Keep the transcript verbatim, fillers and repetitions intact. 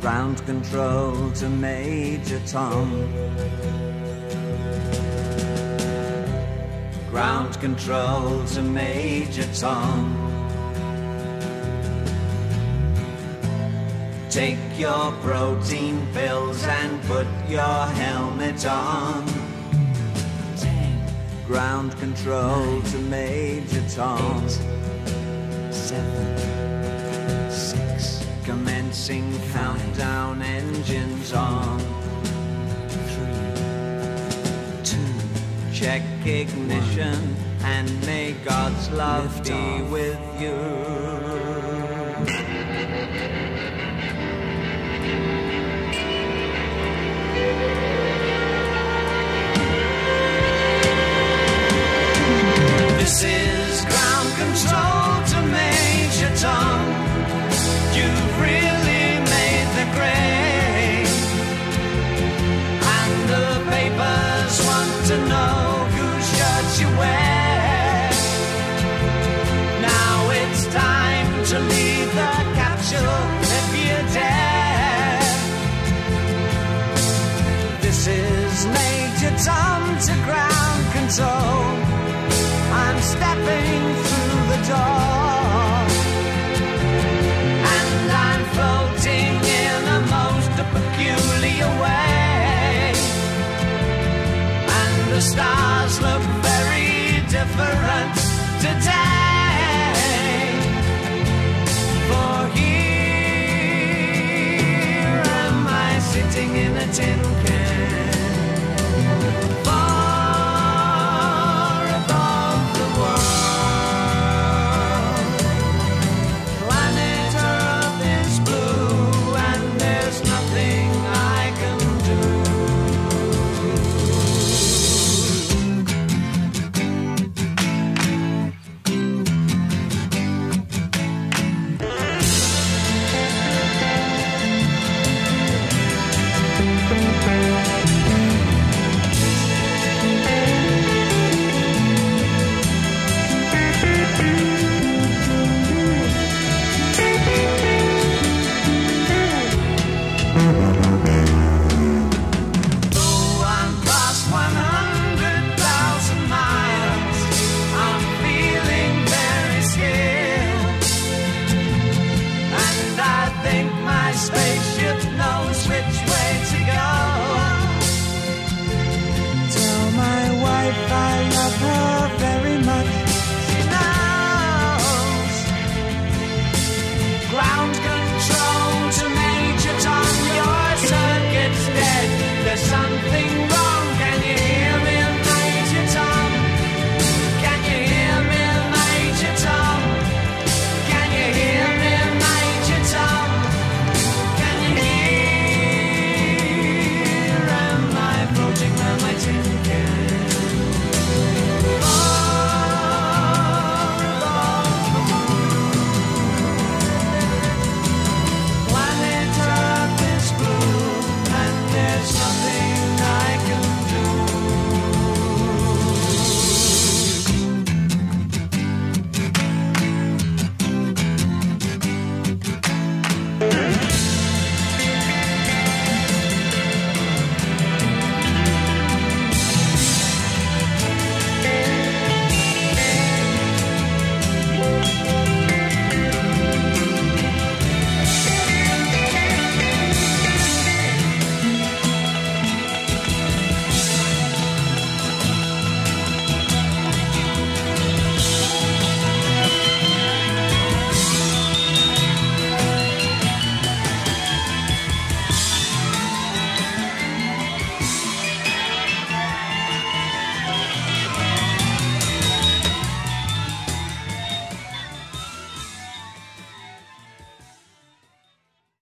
Ground control to Major Tom. Ground control to Major Tom. Take your protein pills and put your helmet on. Ten. Ground control nine, to Major Tom. Eight, seven, six. Commencing five, countdown, engines on. Three, two. Check ignition one, and may God's love be off with you. This is ground control to Major Tom. You've really made the grade, and the papers want to know whose shirt you wear. Now it's time to leave the capsule if you dare. This is Major Tom to ground control. I'm stepping through the door, and I'm floating in a most peculiar way, and the stars look very different today. For here am I sitting in a tin can. Spaceship knows which way to go.